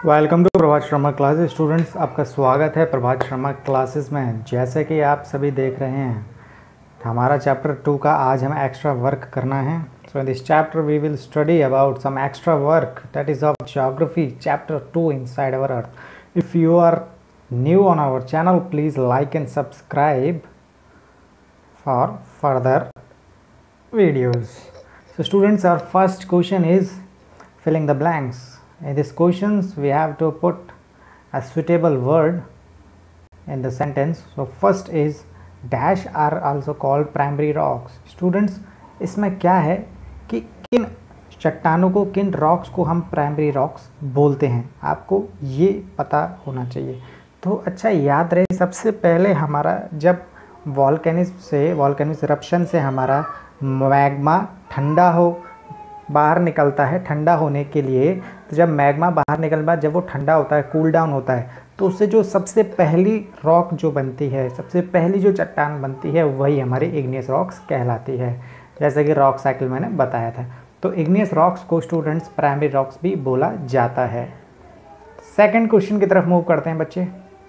Welcome to Prabhat Sharma classes. Students, आपका स्वागत है प्रभात शर्मा क्लासेस में। जैसे कि आप सभी देख रहे हैं, हमारा चैप्टर 2 का आज हमें एक्स्ट्रा वर्क करना है। So in this chapter we will study about some extra work that is of geography chapter 2 inside our earth. If you are new on our channel, please like and subscribe for further videos. So students, our first question is filling the blanks. In these questions we have to put a suitable word in the sentence. So first is dash are also called primary rocks. Students, इसमें क्या है कि किन चट्टानों को, किन rocks को हम प्राइमरी रॉक्स बोलते हैं, आपको ये पता होना चाहिए। तो अच्छा याद रहे, सबसे पहले हमारा जब वॉल्केनिक इरप्शन से हमारा मैग्मा ठंडा हो बाहर निकलता है, ठंडा होने के लिए, तो जब मैग्मा बाहर निकलने के बाद जब वो ठंडा होता है, कूल डाउन होता है, तो उससे जो सबसे पहली रॉक जो बनती है, सबसे पहली जो चट्टान बनती है, वही हमारी इग्नियस रॉक्स कहलाती है, जैसे कि रॉक साइकिल मैंने बताया था। तो इग्नियस रॉक्स को स्टूडेंट्स प्राइमरी रॉक्स भी बोला जाता है। सेकेंड क्वेश्चन की तरफ मूव करते हैं बच्चे।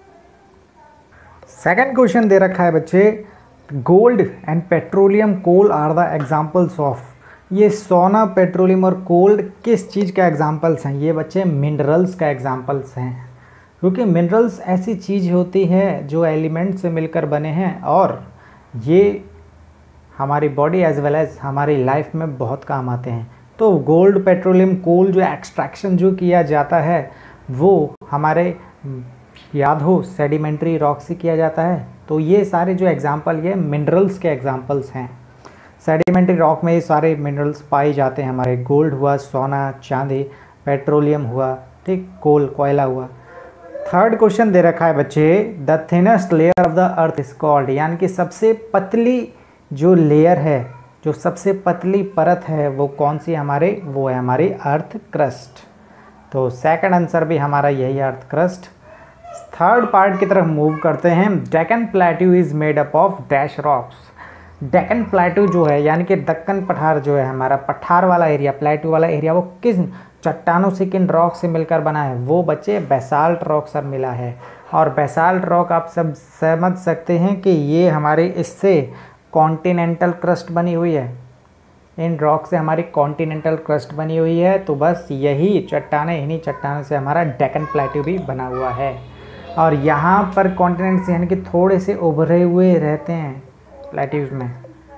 सेकेंड क्वेश्चन दे रखा है बच्चे, gold and petroleum coal are the examples of. ये सोना, पेट्रोलियम और कोल्ड किस चीज़ का एग्जाम्पल्स हैं? ये बच्चे मिनरल्स का एग्जाम्पल्स हैं, क्योंकि मिनरल्स ऐसी चीज़ होती है जो एलिमेंट से मिलकर बने हैं और ये हमारी बॉडी एज वेल एज हमारी लाइफ में बहुत काम आते हैं। तो गोल्ड, पेट्रोलियम, कोल जो एक्सट्रैक्शन जो किया जाता है वो हमारे याद हो सेडिमेंट्री रॉक से किया जाता है। तो ये सारे जो एग्जाम्पल ये मिनरल्स के एग्जाम्पल्स हैं। सेडिमेंट्री रॉक में ये सारे मिनरल्स पाए जाते हैं, हमारे गोल्ड हुआ, सोना, चांदी, पेट्रोलियम हुआ, ठीक, कोल, कोयला हुआ। थर्ड क्वेश्चन दे रखा है बच्चे, the thinnest layer of the earth is called, यानी कि सबसे पतली जो लेयर है, जो सबसे पतली परत है, वो कौन सी हमारे, वो है हमारी अर्थ क्रस्ट। तो सेकंड आंसर भी हमारा यही है, अर्थ क्रस्ट। थर्ड पार्ट की तरफ मूव करते हैं। Deccan plateau is made up of dash rocks. Deccan plateau जो है, यानी कि दक्कन पठार जो है, हमारा पठार वाला एरिया, प्लेट्यू वाला एरिया, वो किस चट्टानों से, किन रॉक से मिलकर बना है? वो बच्चे बेसाल्ट रॉक से मिला है। और बेसाल्ट रॉक आप सब समझ सकते हैं कि ये हमारे इससे कॉन्टिनेंटल क्रस्ट बनी हुई है, इन रॉक से हमारी कॉन्टिनेंटल क्रस्ट बनी हुई है। तो बस यही चट्टानें, इन्हीं चट्टानों से हमारा डेक्कन प्लेट्यू भी बना हुआ है। और यहाँ पर कॉन्टिनेंट्स यानी कि थोड़े से उभरे हुए रहते हैं प्लेट्यूज में,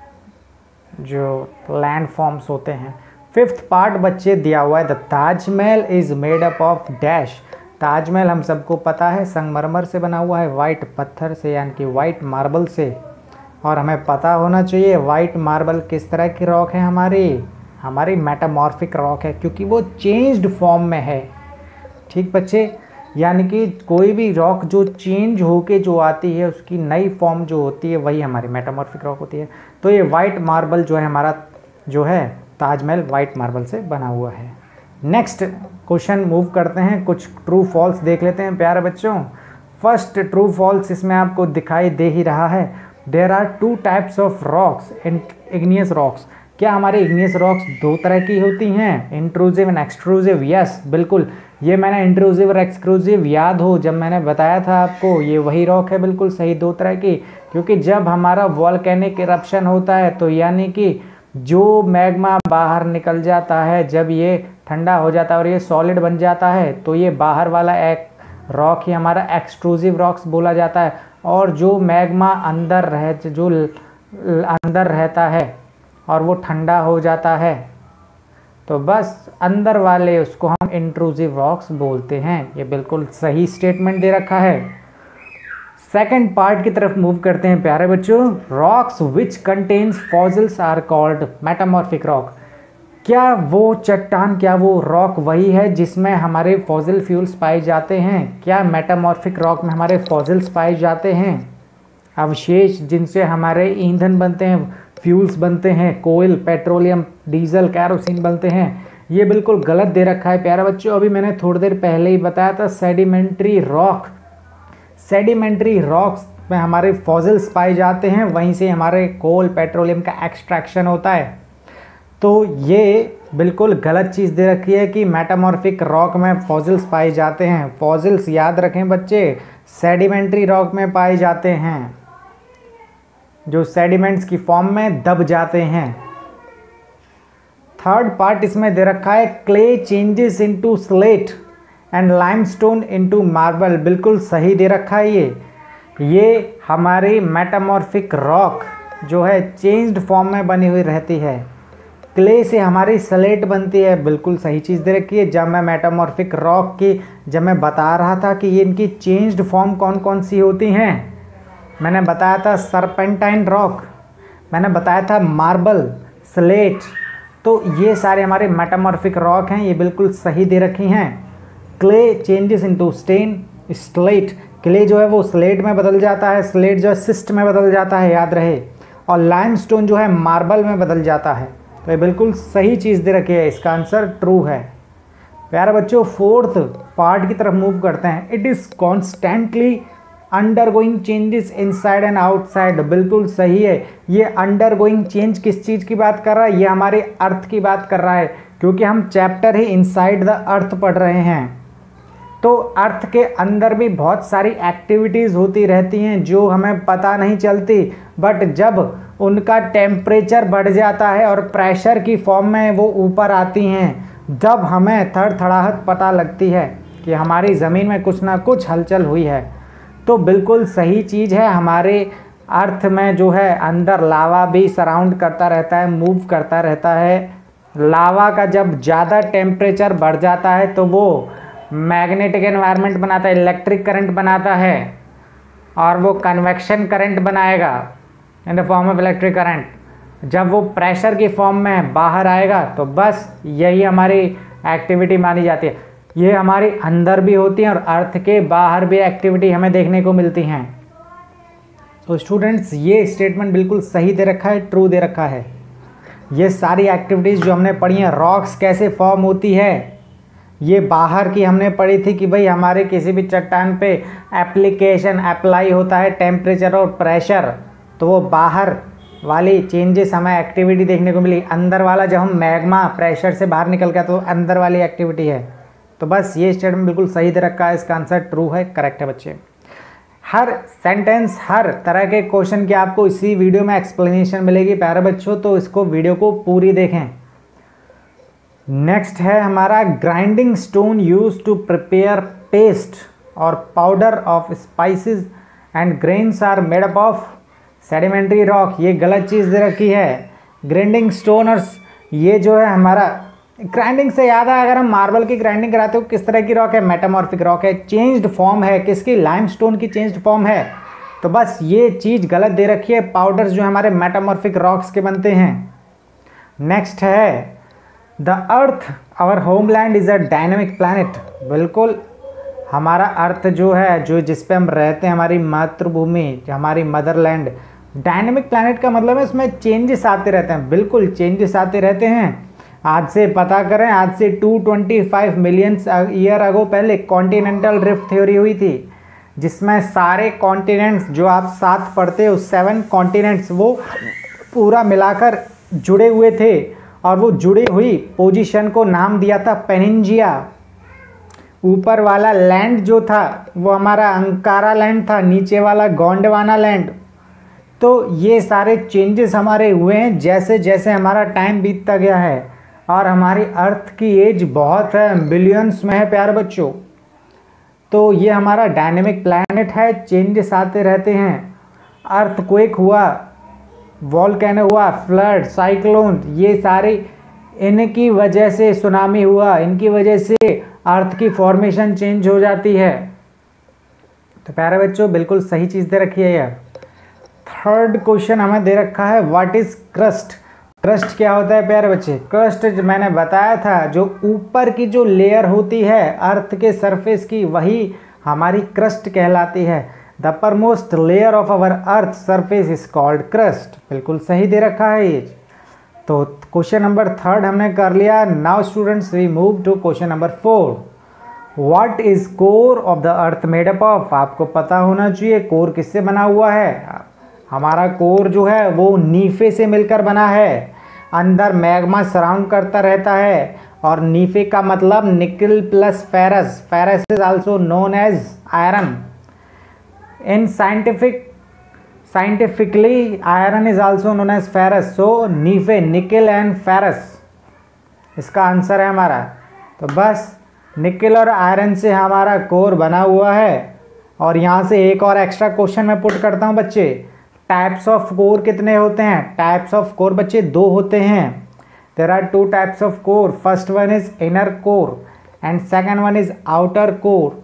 जो लैंड फॉर्म्स होते हैं। फिफ्थ पार्ट बच्चे दिया हुआ है, the Taj Mahal is made up of dash. Taj Mahal हम सबको पता है संगमरमर से बना हुआ है, वाइट पत्थर से, यानी कि वाइट मार्बल से। और हमें पता होना चाहिए वाइट मार्बल किस तरह की रॉक है, हमारी मेटामॉर्फिक रॉक है, क्योंकि वो चेंज्ड फॉर्म में है। ठीक बच्चे, यानी कि कोई भी रॉक जो चेंज होके जो आती है, उसकी नई फॉर्म जो होती है, वही हमारी मेटामॉर्फिक रॉक होती है। तो ये वाइट मार्बल जो है हमारा, जो है ताजमहल, वाइट मार्बल से बना हुआ है। नेक्स्ट क्वेश्चन मूव करते हैं, कुछ ट्रू फॉल्स देख लेते हैं प्यारे बच्चों। फर्स्ट ट्रू फॉल्स इसमें आपको दिखाई दे ही रहा है, there are two types of rocks in igneous rocks. क्या हमारी इग्नियस रॉक्स दो तरह की होती हैं, इंट्रूसिव एंड एक्सट्रूसिव? यस, बिल्कुल। ये मैंने इंट्रूसिव और एक्सक्लूसिव याद हो जब मैंने बताया था आपको, ये वही रॉक है, बिल्कुल सही, दो तरह की। क्योंकि जब हमारा वॉल्केनिक इरप्शन होता है, तो यानी कि जो मैग्मा बाहर निकल जाता है, जब ये ठंडा हो जाता है और ये सॉलिड बन जाता है, तो ये बाहर वाला एक रॉक ही हमारा एक्सट्रूसिव रॉक्स बोला जाता है। और जो मैग्मा अंदर रहता है और वो ठंडा हो जाता है, तो बस अंदर वाले उसको हम इंट्रूसिव रॉक्स बोलते हैं। ये बिल्कुल सही स्टेटमेंट दे रखा है। सेकंड पार्ट की तरफ मूव करते हैं प्यारे बच्चों। Rocks which contains fossils are called metamorphic rock. क्या वो चट्टान, क्या वो रॉक वही है जिसमें हमारे फॉसिल फ्यूल्स पाए जाते हैं? क्या मेटामॉर्फिक रॉक में हमारे फॉसिल्स पाए जाते हैं, अवशेष जिनसे हमारे ईंधन बनते हैं, फ्यूल्स बनते हैं, कोयल, पेट्रोलियम, डीजल, कैरोसिन बनते हैं? ये बिल्कुल गलत दे रखा है प्यारे बच्चों। अभी मैंने थोड़ी देर पहले ही बताया था, सेडिमेंट्री रॉक्स में हमारे फॉसिल्स पाए जाते हैं, वहीं से हमारे कोल, पेट्रोलियम का एक्सट्रैक्शन होता है। तो ये बिल्कुल गलत चीज़ दे रखी है कि मेटामॉर्फिक रॉक में फॉसिल्स पाए जाते हैं। फॉसिल्स याद रखें बच्चे, सेडिमेंट्री रॉक में पाए जाते हैं, जो सेडिमेंट्स की फॉर्म में दब जाते हैं। थर्ड पार्ट इसमें दे रखा है, clay changes into slate and limestone into marble. बिल्कुल सही दे रखा है ये हमारी मेटामॉर्फिक रॉक जो है चेंज्ड फॉर्म में बनी हुई रहती है। क्ले से हमारी स्लेट बनती है, बिल्कुल सही चीज़ दे रखी है। जब मैं मेटामॉर्फिक रॉक की जब मैं बता रहा था कि ये इनकी चेंज्ड फॉर्म कौन कौन सी होती हैं, मैंने बताया था सरपेंटाइन रॉक, मैंने बताया था मार्बल, स्लेट, तो ये सारे हमारे मेटामॉर्फिक रॉक हैं, ये बिल्कुल सही दे रखी हैं। Clay changes into stain, slate, clay जो है वो स्लेट में बदल जाता है, स्लेट जो है सिस्ट में बदल जाता है, याद रहे, और लाइमस्टोन जो है मार्बल में बदल जाता है। तो ये बिल्कुल सही चीज़ दे रखी है, इसका आंसर ट्रू है। प्यारे बच्चों, फोर्थ पार्ट की तरफ मूव करते हैं। It is constantly undergoing changes inside and outside. बिल्कुल सही है, ये अंडरगोइंग चेंज किस चीज़ की बात कर रहा है, ये हमारे अर्थ की बात कर रहा है, क्योंकि हम चैप्टर ही इनसाइड द अर्थ पढ़ रहे हैं। तो अर्थ के अंदर भी बहुत सारी एक्टिविटीज़ होती रहती हैं जो हमें पता नहीं चलती, बट जब उनका टेम्परेचर बढ़ जाता है और प्रेशर की फॉर्म में वो ऊपर आती हैं, जब हमें थड़थड़ाहट पता लगती है कि हमारी ज़मीन में कुछ ना कुछ हलचल हुई है। तो बिल्कुल सही चीज़ है, हमारे अर्थ में जो है अंदर लावा भी सराउंड करता रहता है, मूव करता रहता है। लावा का जब ज़्यादा टेम्परेचर बढ़ जाता है तो वो मैग्नेटिक एनवायरनमेंट बनाता है, इलेक्ट्रिक करंट बनाता है, और वो कन्वेक्शन करंट बनाएगा in the form of electric current. जब वो प्रेशर की फॉर्म में बाहर आएगा तो बस यही हमारी एक्टिविटी मानी जाती है। ये हमारी अंदर भी होती हैं और अर्थ के बाहर भी एक्टिविटी हमें देखने को मिलती हैं। तो स्टूडेंट्स, ये स्टेटमेंट बिल्कुल सही दे रखा है, ट्रू दे रखा है। ये सारी एक्टिविटीज़ जो हमने पढ़ी हैं, रॉक्स कैसे फॉर्म होती है, ये बाहर की हमने पढ़ी थी कि भाई हमारे किसी भी चट्टान पे एप्लीकेशन अप्लाई होता है टेम्परेचर और प्रेशर, तो वो बाहर वाली चेंजेस हमें एक्टिविटी देखने को मिली। अंदर वाला जब हम मैग्मा प्रेशर से बाहर निकल गया तो अंदर वाली एक्टिविटी है। तो बस ये स्टेटमेंट बिल्कुल सही दे रखा है, इसका आंसर ट्रू है, करेक्ट है बच्चे। हर सेंटेंस, हर तरह के क्वेश्चन की आपको इसी वीडियो में एक्सप्लेनेशन मिलेगी प्यारे बच्चों, तो इसको वीडियो को पूरी देखें। नेक्स्ट है हमारा, grinding stone use to prepare paste और powder of spices and grains are made up of sedimentary rock. ये गलत चीज़ दे रखी है। ग्राइंडिंग स्टोन और ये जो है हमारा, ग्राइंडिंग से याद है, अगर हम मार्बल की ग्राइंडिंग कराते हो किस तरह की रॉक है, मेटामॉर्फिक रॉक है, चेंज्ड फॉर्म है, किसकी, लाइमस्टोन की चेंज्ड फॉर्म है। तो बस ये चीज़ गलत दे रखी है, पाउडर्स जो हमारे मेटामॉर्फिक रॉक्स के बनते हैं। नेक्स्ट है, the earth our homeland is a dynamic planet. बिल्कुल, हमारा अर्थ जो है, जो जिस पे हम रहते हैं, हमारी मातृभूमि, हमारी मदरलैंड, डायनेमिक प्लैनेट का मतलब है उसमें चेंजेस आते रहते हैं। बिल्कुल चेंजेस आते रहते हैं। आज से पता करें, आज से 225 मिलियन ईयर अगो पहले कॉन्टिनेंटल ड्रिफ्ट थ्योरी हुई थी, जिसमें सारे कॉन्टिनेंट्स जो आप साथ पढ़ते हो, 7 कॉन्टिनेंट्स, वो पूरा मिलाकर जुड़े हुए थे, और वो जुड़ी हुई पोजीशन को नाम दिया था पेनिनजिया। ऊपर वाला लैंड जो था वो हमारा अंकारा लैंड था, नीचे वाला गोंडवाना लैंड। तो ये सारे चेंजेस हमारे हुए हैं जैसे जैसे हमारा टाइम बीतता गया है, और हमारी अर्थ की एज बहुत है, बिलियंस में है प्यारे बच्चों। तो ये हमारा डायनेमिक प्लैनेट है, चेंजेस आते रहते हैं। अर्थक्वेक हुआ, वॉल्केनो हुआ, फ्लड, साइक्लोन, ये सारे इनकी वजह से, सुनामी हुआ, इनकी वजह से अर्थ की फॉर्मेशन चेंज हो जाती है। तो प्यारे बच्चों, बिल्कुल सही चीज़ दे रखी है यार। थर्ड क्वेश्चन हमें दे रखा है, व्हाट इज क्रस्ट। क्रस्ट क्या होता है प्यारे बच्चे? क्रस्ट मैंने बताया था, जो ऊपर की जो लेयर होती है अर्थ के सरफेस की, वही हमारी क्रस्ट कहलाती है। The uppermost layer of our earth surface is called crust. बिल्कुल सही दे रखा है ये। तो क्वेश्चन नंबर 3 हमने कर लिया। Now students, we move to question number 4। What is core of the earth made up of. आपको पता होना चाहिए कोर किससे बना हुआ है। हमारा कोर जो है वो नीफे से मिलकर बना है। अंदर मैग्मा सराउंड करता रहता है। और नीफे का मतलब nickel plus ferrous, ferrous is also known as iron. In scientifically iron is also known as ferrous. So nife nickel and ferrous इसका आंसर है हमारा। तो बस निकल और आयरन से हमारा कोर बना हुआ है। और यहाँ से एक और एक्स्ट्रा क्वेश्चन मैं पुट करता हूँ बच्चे, टाइप्स ऑफ कोर कितने होते हैं? टाइप्स ऑफ कोर बच्चे 2 होते हैं। There are 2 types of core, first one is inner core and second one is outer core.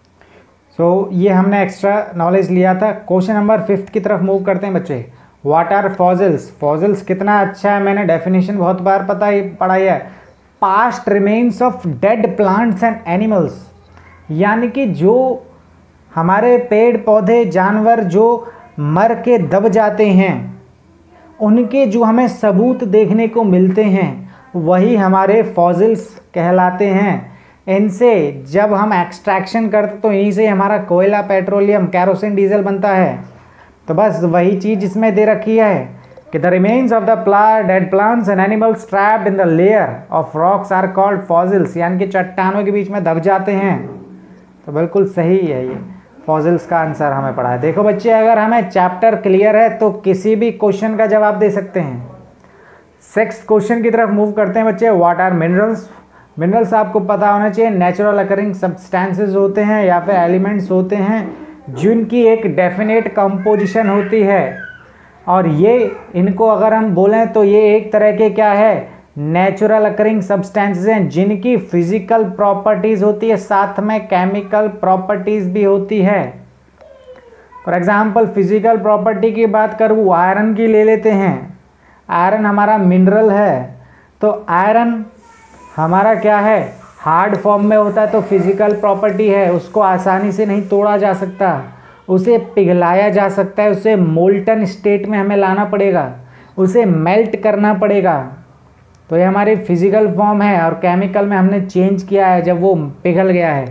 So ये हमने एक्स्ट्रा नॉलेज लिया था। क्वेश्चन नंबर 5 की तरफ मूव करते हैं बच्चे। What are fossils? फॉसिल्स कितना अच्छा है, मैंने डेफिनेशन बहुत बार पढ़ाई है। Past remains of dead plants and animals, यानी कि जो हमारे पेड़ पौधे जानवर जो मर के दब जाते हैं उनके जो हमें सबूत देखने को मिलते हैं वही हमारे फॉसिल्स कहलाते हैं। इनसे जब हम एक्सट्रैक्शन करते तो इन्हीं से हमारा कोयला, पेट्रोलियम, कैरोसिन, डीजल बनता है। तो बस वही चीज़ इसमें दे रखी है कि the remains of the dead plants and animals trapped in the layer of rocks are called fossils, यानी कि चट्टानों के बीच में दब जाते हैं। तो बिल्कुल सही है, ये फॉसिल्स का आंसर हमें पढ़ा है। देखो बच्चे, अगर हमें चैप्टर क्लियर है तो किसी भी क्वेश्चन का जवाब दे सकते हैं। 6th क्वेश्चन की तरफ मूव करते हैं बच्चे। What are minerals? मिनरल्स आपको पता होना चाहिए नेचुरल अकरिंग सब्सटेंसेस होते हैं या फिर एलिमेंट्स होते हैं जिनकी एक डेफिनेट कंपोजिशन होती है। और ये इनको अगर हम बोलें तो ये एक तरह के क्या है, नेचुरल अकरिंग सब्सटेंसेस हैं जिनकी फिजिकल प्रॉपर्टीज होती है, साथ में केमिकल प्रॉपर्टीज भी होती है। फॉर एग्जांपल फिजिकल प्रॉपर्टी की बात करूँ, आयरन की ले लेते हैं। आयरन हमारा मिनरल है, तो आयरन हमारा क्या है, हार्ड फॉर्म में होता है, तो फिजिकल प्रॉपर्टी है, उसको आसानी से नहीं तोड़ा जा सकता, उसे पिघलाया जा सकता है, उसे मोल्टन स्टेट में हमें लाना पड़ेगा, उसे मेल्ट करना पड़ेगा। तो ये हमारी फिजिकल फॉर्म है और केमिकल में हमने चेंज किया है जब वो पिघल गया है।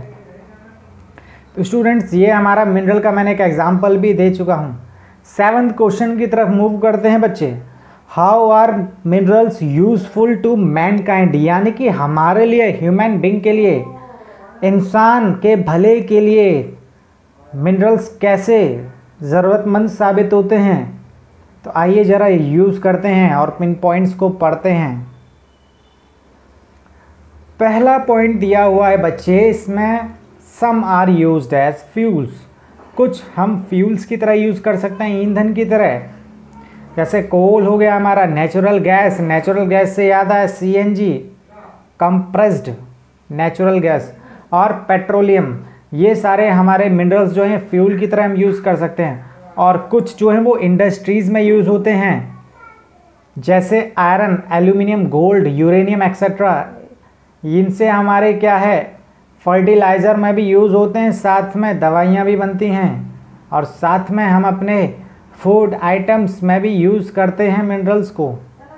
तो स्टूडेंट्स, ये हमारा मिनरल का मैंने एक एग्जांपल भी दे चुका हूँ। 7th क्वेश्चन की तरफ मूव करते हैं बच्चे। How are minerals useful to mankind, यानी कि हमारे लिए, ह्यूमन बींग के लिए, इंसान के भले के लिए मिनरल्स कैसे ज़रूरतमंद साबित होते हैं। तो आइए ज़रा यूज़ करते हैं और इन पॉइंट्स को पढ़ते हैं। पहला पॉइंट दिया हुआ है बच्चे, इसमें some are used as fuels, कुछ हम फ्यूल्स की तरह यूज़ कर सकते हैं, ईंधन की तरह। जैसे कोल हो गया हमारा, नेचुरल गैस, नेचुरल गैस से याद आया सीएनजी, कंप्रेस्ड नेचुरल गैस, और पेट्रोलियम, ये सारे हमारे मिनरल्स जो हैं फ्यूल की तरह हम यूज़ कर सकते हैं। और कुछ जो हैं वो इंडस्ट्रीज़ में यूज़ होते हैं, जैसे iron, aluminium, gold, uranium etcetera. इनसे हमारे क्या है, फर्टिलाइज़र में भी यूज़ होते हैं, साथ में दवाइयाँ भी बनती हैं, और साथ में हम अपने फूड आइटम्स में भी यूज़ करते हैं मिनरल्स को।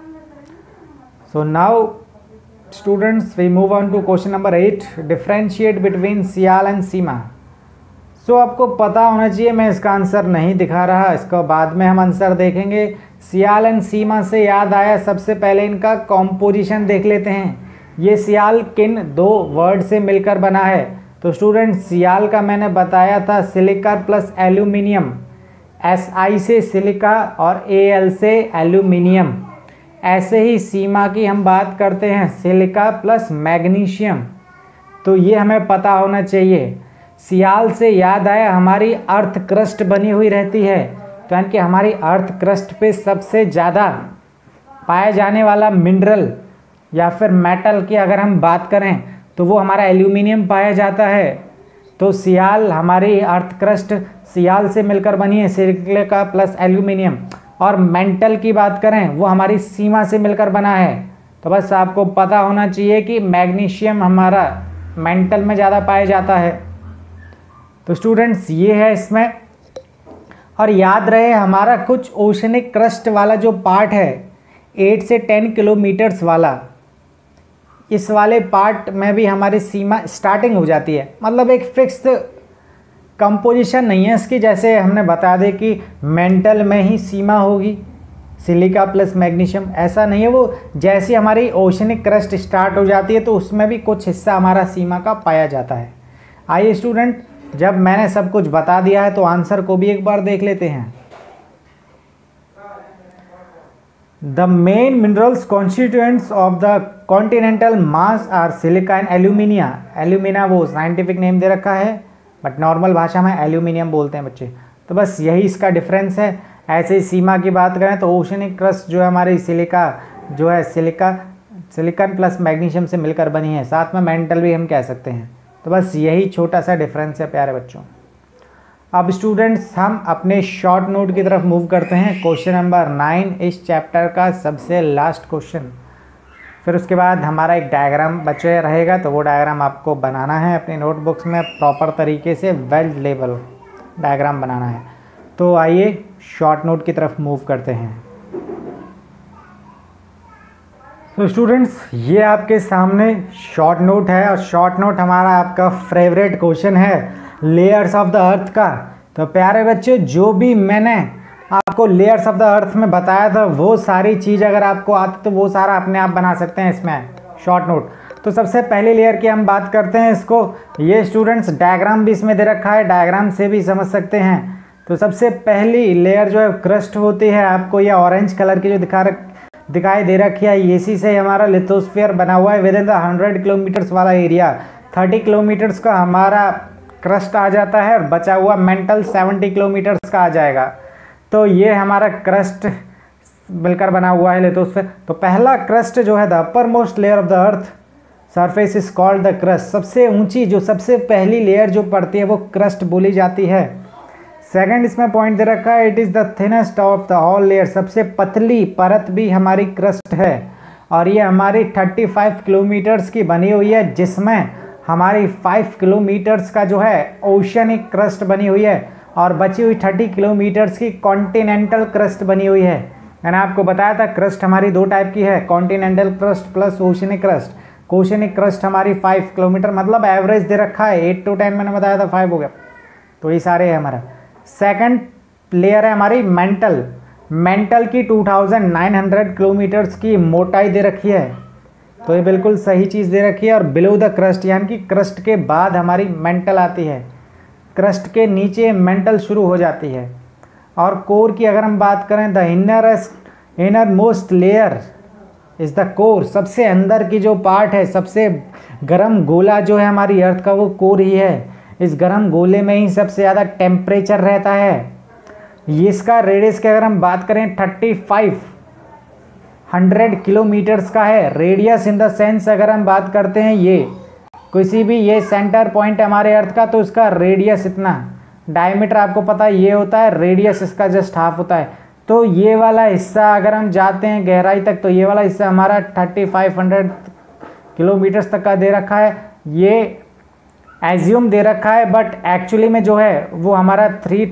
So now students we move on to question number 8, differentiate between sial and sima. So आपको पता होना चाहिए, मैं इसका आंसर नहीं दिखा रहा, इसको बाद में हम आंसर देखेंगे। सियाल एंड सीमा से याद आया, सबसे पहले इनका कॉम्पोजिशन देख लेते हैं। ये सियाल किन 2 वर्ड से मिलकर बना है? तो स्टूडेंट, सियाल का मैंने बताया था सिलिका प्लस एल्यूमिनियम, SI से सिलिका और AL से एल्यूमिनियम। ऐसे ही सीमा की हम बात करते हैं, सिलिका प्लस मैग्नीशियम। तो ये हमें पता होना चाहिए। सियाल से याद आया, हमारी अर्थ क्रस्ट बनी हुई रहती है, तो यानी कि हमारी अर्थ क्रस्ट पे सबसे ज़्यादा पाया जाने वाला मिनरल या फिर मेटल की अगर हम बात करें तो वो हमारा एल्यूमिनियम पाया जाता है। तो सियाल, हमारी अर्थ क्रस्ट सियाल से मिलकर बनी है, सिलिका प्लस एल्यूमिनियम। और मेंटल की बात करें वो हमारी सीमा से मिलकर बना है। तो बस आपको पता होना चाहिए कि मैग्नीशियम हमारा मेंटल में ज़्यादा पाया जाता है। तो स्टूडेंट्स, ये है इसमें। और याद रहे, हमारा कुछ ओशनिक क्रस्ट वाला जो पार्ट है 8 से 10 किलोमीटर्स वाला, इस वाले पार्ट में भी हमारी सीमा स्टार्टिंग हो जाती है। मतलब एक फिक्स कंपोजिशन नहीं है इसकी, जैसे हमने बता दें कि मेंटल में ही सीमा होगी, सिलिका प्लस मैग्नीशियम, ऐसा नहीं है। वो जैसी हमारी ओशनिक क्रस्ट स्टार्ट हो जाती है तो उसमें भी कुछ हिस्सा हमारा सीमा का पाया जाता है। आइए स्टूडेंट, जब मैंने सब कुछ बता दिया है तो आंसर को भी एक बार देख लेते हैं। The main minerals constituents of the continental mass are silica and alumina. Alumina वो साइंटिफिक नेम दे रखा है, बट नॉर्मल भाषा में एल्यूमिनियम बोलते हैं बच्चे। तो बस यही इसका डिफरेंस है। ऐसे ही सीमा की बात करें तो ओशनिक क्रस्ट जो है हमारी सिलिका जो है सिलिकॉन प्लस मैग्नीशियम से मिलकर बनी है, साथ में मेंटल भी हम कह सकते हैं। तो बस यही छोटा सा डिफरेंस है प्यारे बच्चों। अब स्टूडेंट्स हम अपने शॉर्ट नोट की तरफ मूव करते हैं। क्वेश्चन नंबर 9 इस चैप्टर का सबसे लास्ट क्वेश्चन। फिर उसके बाद हमारा एक डायग्राम बचे रहेगा, तो वो डायग्राम आपको बनाना है अपनी नोटबुक्स में प्रॉपर तरीके से, वेल लेवल डायग्राम बनाना है। तो आइए शॉर्ट नोट की तरफ मूव करते हैं। तो स्टूडेंट्स ये आपके सामने शॉर्ट नोट है, और शॉर्ट नोट हमारा आपका फेवरेट क्वेश्चन है लेयर्स ऑफ द अर्थ का। तो प्यारे बच्चे, जो भी मैंने आपको लेयर्स ऑफ द अर्थ में बताया था वो सारी चीज़ अगर आपको आती तो वो सारा अपने आप बना सकते हैं इसमें शॉर्ट नोट। तो सबसे पहली लेयर की हम बात करते हैं इसको। ये स्टूडेंट्स डायग्राम भी इसमें दे रखा है, डायग्राम से भी समझ सकते हैं। तो सबसे पहली लेयर जो है क्रस्ट होती है, आपको ये ऑरेंज कलर की जो दिखाई दे रखी है, इसी से हमारा लिथोस्फीयर बना हुआ है। विद इन द 100 किलोमीटर्स वाला एरिया 30 किलोमीटर्स का हमारा क्रस्ट आ जाता है, और बचा हुआ मेंटल 70 किलोमीटर्स का आ जाएगा। तो ये हमारा क्रस्ट मिलकर बना हुआ है लिथोस्फीयर। तो पहला क्रस्ट जो है the uppermost layer of the earth surface is called the crust. सबसे ऊंची जो सबसे पहली लेयर जो पड़ती है वो क्रस्ट बोली जाती है। सेकंड इसमें पॉइंट दे रखा है, it is the thinnest of the all layer. सबसे पतली परत भी हमारी क्रस्ट है, और ये हमारी 35 किलोमीटर्स की बनी हुई है, जिसमें हमारी 5 किलोमीटर्स का जो है ओशनिक क्रस्ट बनी हुई है, और बची हुई 30 किलोमीटर्स की कॉन्टिनेंटल क्रस्ट बनी हुई है। मैंने आपको बताया था क्रस्ट हमारी दो टाइप की है, continental crust plus oceanic crust. Oceanic crust हमारी 5 किलोमीटर, मतलब एवरेज दे रखा है 8 to 10, मैंने बताया था 5 हो गया। तो ये सारे है हमारा। सेकंड लेयर है हमारी मेंटल की 2900 किलोमीटर्स की मोटाई दे रखी है। तो ये बिल्कुल सही चीज़ दे रखी है। और बिलो द क्रस्ट, यानी कि क्रस्ट के बाद हमारी मेंटल आती है, क्रस्ट के नीचे मेंटल शुरू हो जाती है। और कोर की अगर हम बात करें, the innermost layer is the core. सबसे अंदर की जो पार्ट है, सबसे गर्म गोला जो है हमारी अर्थ का, वो कोर ही है। इस गर्म गोले में ही सबसे ज़्यादा टेम्परेचर रहता है। ये इसका रेडियस की अगर हम बात करें 3500 किलोमीटर्स का है। रेडियस इन द सेंस अगर हम बात करते हैं, ये किसी भी ये सेंटर पॉइंट है हमारे अर्थ का, तो इसका रेडियस इतना, डायमीटर आपको पता है ये होता है, रेडियस इसका जस्ट हाफ होता है। तो ये वाला हिस्सा अगर हम जाते हैं गहराई तक, तो ये वाला हिस्सा हमारा 3500 किलोमीटर्स तक का दे रखा है। ये एज्यूम दे रखा है, बट एक्चुअली में जो है वो हमारा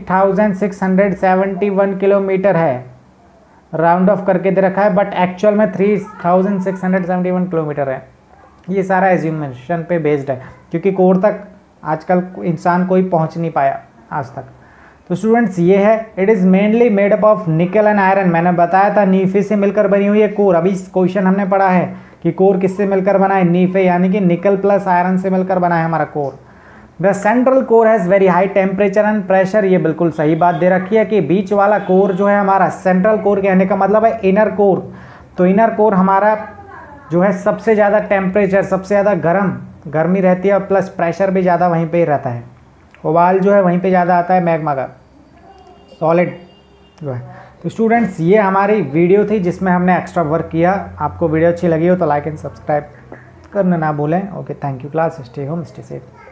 3671 किलोमीटर है। राउंड ऑफ करके दे रखा है, बट एक्चुअल में 3671 किलोमीटर है। ये सारा एज्यूमेशन पे बेस्ड है, क्योंकि कोर तक आजकल इंसान कोई पहुंच नहीं पाया आज तक। तो स्टूडेंट्स ये है, it is mainly made up of nickel and iron. मैंने बताया था नीफे से मिलकर बनी हुई है कोर। अभी क्वेश्चन हमने पढ़ा है कि कोर किससे मिलकर बना है, नीफे, यानी कि निकल प्लस आयरन से मिलकर बना है हमारा core. The central core has very high temperature and pressure. ये बिल्कुल सही बात दे रखी है कि बीच वाला कोर जो है हमारा, सेंट्रल कोर कहने का मतलब है इनर कोर। तो इनर कोर हमारा जो है सबसे ज़्यादा टेम्परेचर, सबसे ज़्यादा गर्मी रहती है, और प्लस प्रेशर भी ज़्यादा वहीं पे ही रहता है। उबाल जो है वहीं पे ज़्यादा आता है मैग्मा का, सॉलिड जो है। तो स्टूडेंट्स ये हमारी वीडियो थी जिसमें हमने एक्स्ट्रा वर्क किया। आपको वीडियो अच्छी लगी हो तो लाइक एंड सब्सक्राइब करना ना भूलें। Okay, thank you class, stay home stay safe.